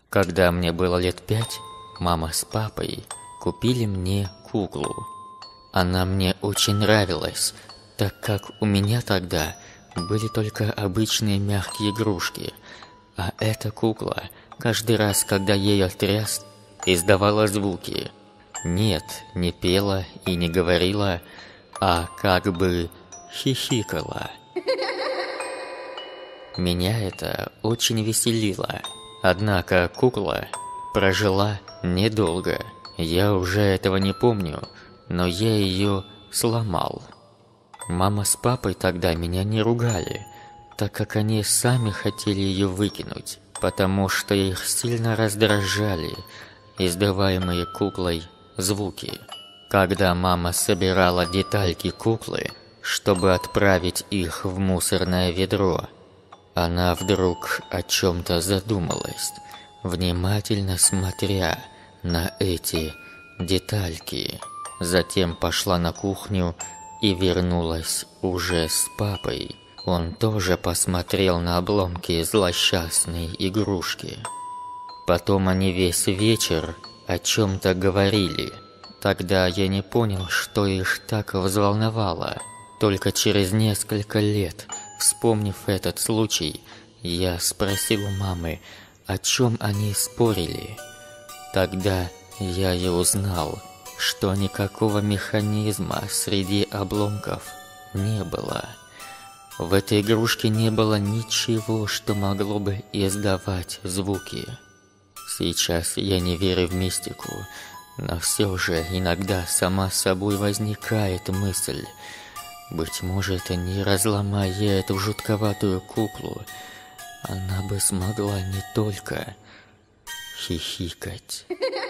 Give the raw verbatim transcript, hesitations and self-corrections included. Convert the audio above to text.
Когда мне было лет пять, мама с папой купили мне куклу. Она мне очень нравилась, так как у меня тогда были только обычные мягкие игрушки, а эта кукла каждый раз, когда ею тряс, издавала звуки. Нет, не пела и не говорила, а как бы хихикала. Меня это очень веселило. Однако кукла прожила недолго. Я уже этого не помню, но я ее сломал. Мама с папой тогда меня не ругали, так как они сами хотели ее выкинуть, потому что их сильно раздражали издаваемые куклой звуки. Когда мама собирала детальки куклы, чтобы отправить их в мусорное ведро, она вдруг о чем-то задумалась, внимательно смотря на эти детальки. Затем пошла на кухню и вернулась уже с папой. Он тоже посмотрел на обломки злосчастной игрушки. Потом они весь вечер о чем-то говорили. Тогда я не понял, что их так взволновало. Только через несколько лет, вспомнив этот случай, я спросил у мамы, о чем они спорили. Тогда я и узнал, что никакого механизма среди обломков не было. В этой игрушке не было ничего, что могло бы издавать звуки. Сейчас я не верю в мистику, но все же иногда сама собой возникает мысль: быть может, не разломая эту жутковатую куклу, она бы смогла не только хихикать.